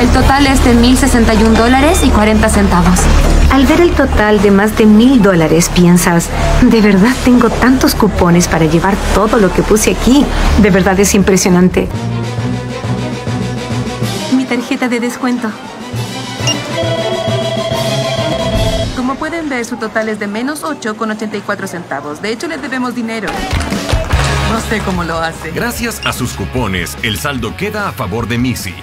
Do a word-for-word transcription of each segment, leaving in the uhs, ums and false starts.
El total es de mil sesenta y un dólares y cuarenta centavos. Al ver el total de más de mil dólares, piensas, ¿de verdad tengo tantos cupones para llevar todo lo que puse aquí? De verdad es impresionante. Mi tarjeta de descuento. Como pueden ver, su total es de menos ocho con ochenta y cuatro centavos. De hecho, le debemos dinero. No sé cómo lo hace. Gracias a sus cupones, el saldo queda a favor de Missy.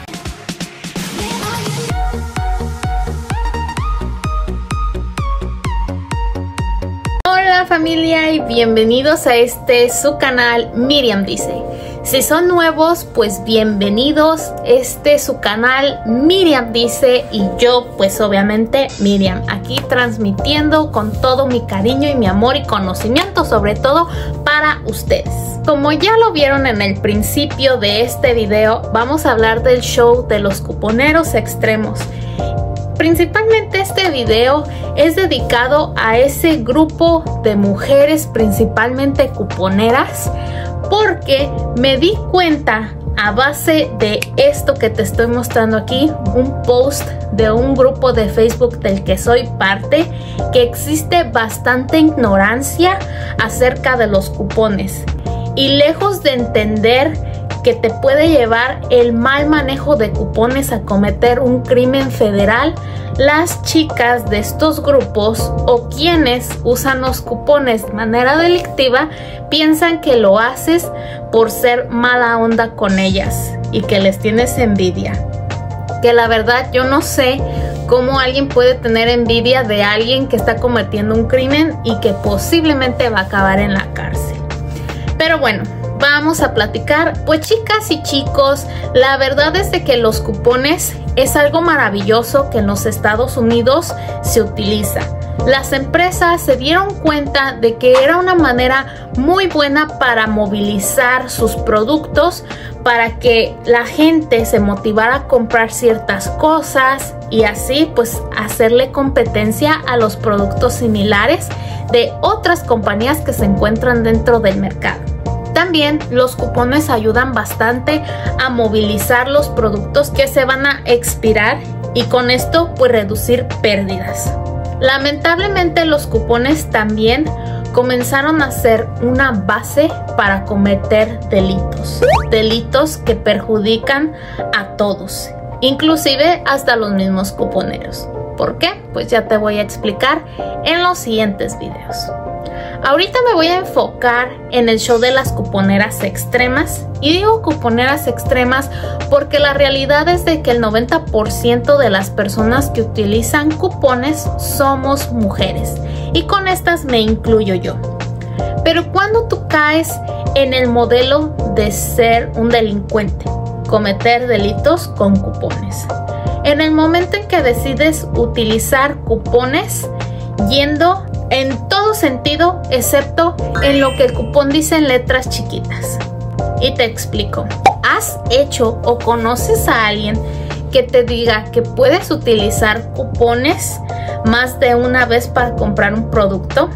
Hola familia y bienvenidos a este su canal Miriam Dice. Si son nuevos, pues bienvenidos. Este es su canal Miriam Dice y yo pues obviamente Miriam, aquí transmitiendo con todo mi cariño y mi amor y conocimiento sobre todo para ustedes. Como ya lo vieron en el principio de este video, vamos a hablar del show de los cuponeros extremos. Principalmente este video es dedicado a ese grupo de mujeres principalmente cuponeras, porque me di cuenta a base de esto que te estoy mostrando aquí, un post de un grupo de Facebook del que soy parte, que existe bastante ignorancia acerca de los cupones. Y lejos de entender que te puede llevar el mal manejo de cupones a cometer un crimen federal, las chicas de estos grupos o quienes usan los cupones de manera delictiva piensan que lo haces por ser mala onda con ellas y que les tienes envidia. Que la verdad yo no sé cómo alguien puede tener envidia de alguien que está cometiendo un crimen y que posiblemente va a acabar en la cárcel. Pero bueno, vamos a platicar. Pues chicas y chicos, la verdad es de que los cupones es algo maravilloso que en los Estados Unidos se utiliza. Las empresas se dieron cuenta de que era una manera muy buena para movilizar sus productos, para que la gente se motivara a comprar ciertas cosas y así pues hacerle competencia a los productos similares de otras compañías que se encuentran dentro del mercado. También los cupones ayudan bastante a movilizar los productos que se van a expirar y con esto pues reducir pérdidas. Lamentablemente los cupones también comenzaron a ser una base para cometer delitos. Delitos que perjudican a todos, inclusive hasta los mismos cuponeros. ¿Por qué? Pues ya te voy a explicar en los siguientes videos. Ahorita me voy a enfocar en el show de las cuponeras extremas, y digo cuponeras extremas porque la realidad es de que el noventa por ciento de las personas que utilizan cupones somos mujeres, y con estas me incluyo yo. Pero cuando tú caes en el modelo de ser un delincuente, cometer delitos con cupones, en el momento en que decides utilizar cupones yendo en todo sentido excepto en lo que el cupón dice en letras chiquitas. Y te explico. ¿Has hecho o conoces a alguien que te diga que puedes utilizar cupones más de una vez para comprar un producto?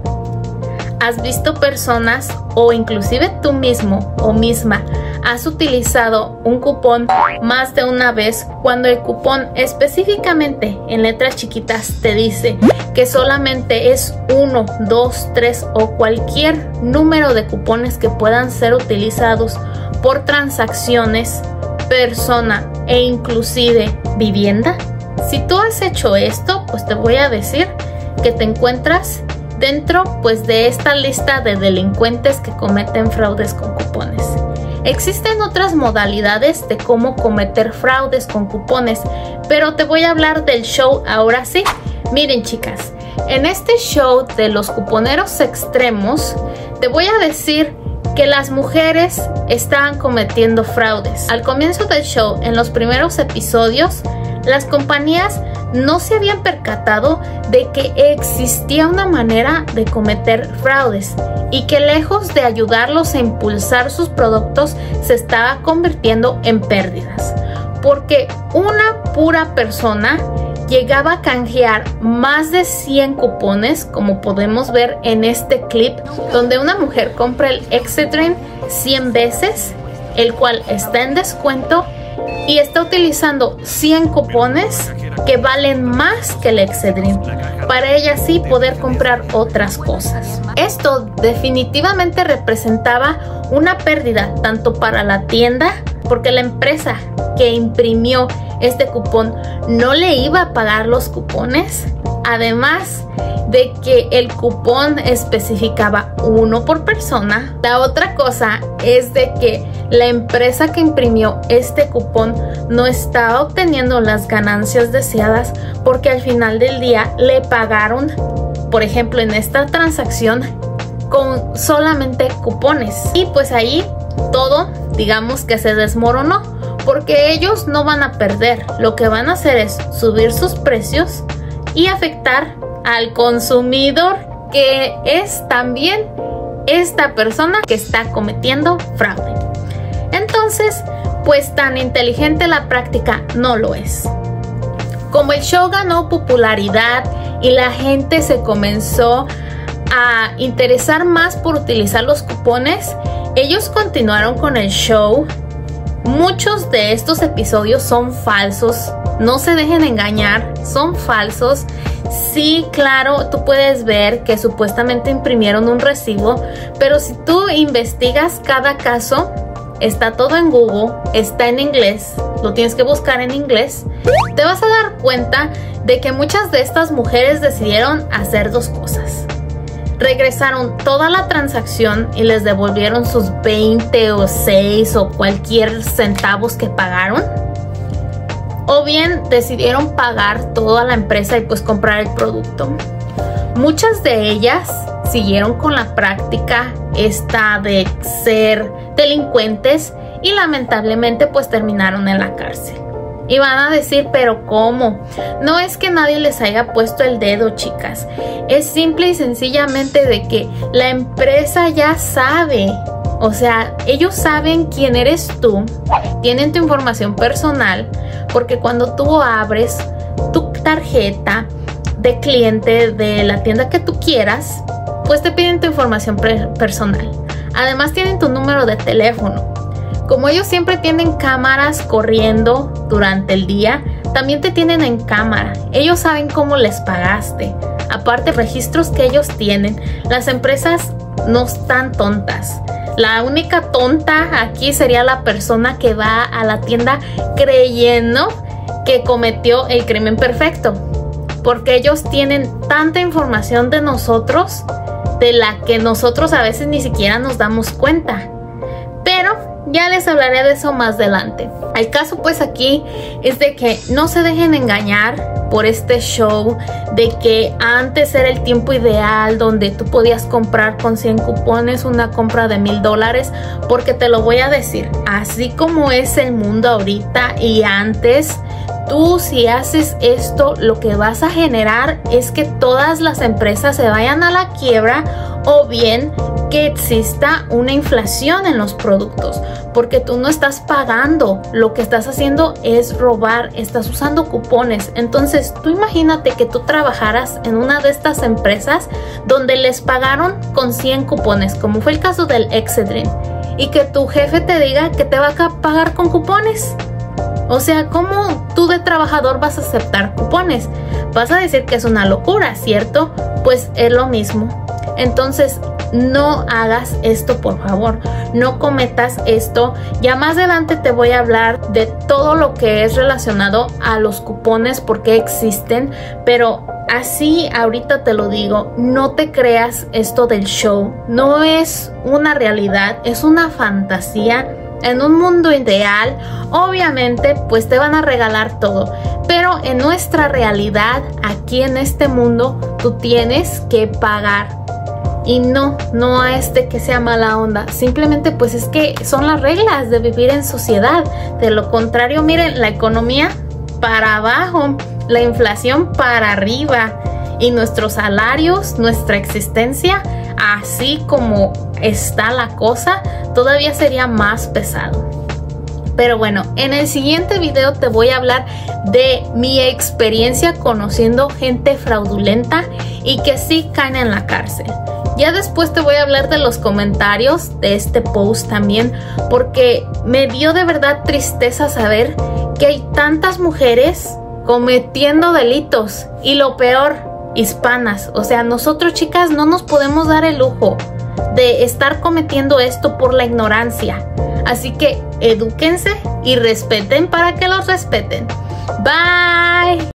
¿Has visto personas o inclusive tú mismo o misma has utilizado un cupón más de una vez cuando el cupón específicamente en letras chiquitas te dice que solamente es uno, dos, tres o cualquier número de cupones que puedan ser utilizados por transacciones, persona e inclusive vivienda? Si tú has hecho esto, pues te voy a decir que te encuentras dentro pues de esta lista de delincuentes que cometen fraudes con cupones. Existen otras modalidades de cómo cometer fraudes con cupones, pero te voy a hablar del show ahora sí. Miren chicas, en este show de los cuponeros extremos te voy a decir que las mujeres estaban cometiendo fraudes. Al comienzo del show, en los primeros episodios, las compañías no se habían percatado de que existía una manera de cometer fraudes y que lejos de ayudarlos a impulsar sus productos se estaba convirtiendo en pérdidas, porque una pura persona llegaba a canjear más de cien cupones, como podemos ver en este clip donde una mujer compra el Excedrin cien veces, el cual está en descuento, y está utilizando cien cupones que valen más que el Excedrin para ella así poder comprar otras cosas. Esto definitivamente representaba una pérdida tanto para la tienda, porque la empresa que imprimió este cupón no le iba a pagar los cupones, además de que el cupón especificaba uno por persona. La otra cosa es de que la empresa que imprimió este cupón no estaba obteniendo las ganancias deseadas, porque al final del día le pagaron, por ejemplo en esta transacción, con solamente cupones, y pues ahí todo, digamos que se desmoronó, porque ellos no van a perder, lo que van a hacer es subir sus precios y afectar al consumidor, que es también esta persona que está cometiendo fraude. Entonces, pues tan inteligente la práctica no lo es. Como el show ganó popularidad y la gente se comenzó a interesar más por utilizar los cupones, ellos continuaron con el show. Muchos de estos episodios son falsos, no se dejen engañar, son falsos. Sí, claro, tú puedes ver que supuestamente imprimieron un recibo, pero si tú investigas cada caso, está todo en Google, está en inglés, lo tienes que buscar en inglés, te vas a dar cuenta de que muchas de estas mujeres decidieron hacer dos cosas. Regresaron toda la transacción y les devolvieron sus veinte o seis o cualquier centavos que pagaron, o bien decidieron pagar toda la empresa y pues comprar el producto. Muchas de ellas siguieron con la práctica esta de ser delincuentes y lamentablemente pues terminaron en la cárcel. Y van a decir, pero ¿cómo? No es que nadie les haya puesto el dedo, chicas. Es simple y sencillamente de que la empresa ya sabe. O sea, ellos saben quién eres tú, tienen tu información personal, porque cuando tú abres tu tarjeta de cliente de la tienda que tú quieras, pues te piden tu información personal. Además tienen tu número de teléfono. Como ellos siempre tienen cámaras corriendo durante el día, también te tienen en cámara. Ellos saben cómo les pagaste. Aparte, registros que ellos tienen. Las empresas no están tontas. La única tonta aquí sería la persona que va a la tienda creyendo que cometió el crimen perfecto, porque ellos tienen tanta información de nosotros de la que nosotros a veces ni siquiera nos damos cuenta. Pero ya les hablaré de eso más adelante. El caso pues aquí es de que no se dejen engañar por este show de que antes era el tiempo ideal donde tú podías comprar con cien cupones una compra de mil dólares, porque te lo voy a decir, así como es el mundo ahorita y antes, tú si haces esto lo que vas a generar es que todas las empresas se vayan a la quiebra, o bien que exista una inflación en los productos, porque tú no estás pagando, lo que estás haciendo es robar, estás usando cupones. Entonces tú imagínate que tú trabajaras en una de estas empresas donde les pagaron con cien cupones, como fue el caso del Excedrin, y que tu jefe te diga que te va a pagar con cupones. O sea, ¿cómo tú de trabajador vas a aceptar cupones? Vas a decir que es una locura, ¿cierto? Pues es lo mismo. Entonces, no hagas esto, por favor. No cometas esto. Ya más adelante te voy a hablar de todo lo que es relacionado a los cupones, por qué existen. Pero así, ahorita te lo digo, no te creas esto del show. No es una realidad, es una fantasía. En un mundo ideal, obviamente, pues te van a regalar todo. Pero en nuestra realidad, aquí en este mundo, tú tienes que pagar. Y no, no es de que sea mala onda. Simplemente pues es que son las reglas de vivir en sociedad. De lo contrario, miren, la economía para abajo, la inflación para arriba. Y nuestros salarios, nuestra existencia, así como está la cosa, todavía sería más pesado. Pero bueno, en el siguiente video te voy a hablar de mi experiencia conociendo gente fraudulenta y que sí caen en la cárcel. Ya después te voy a hablar de los comentarios de este post también, porque me dio de verdad tristeza saber que hay tantas mujeres cometiendo delitos y lo peor, hispanas. O sea, nosotros, chicas, no nos podemos dar el lujo de estar cometiendo esto por la ignorancia. Así que edúquense y respeten para que los respeten. Bye.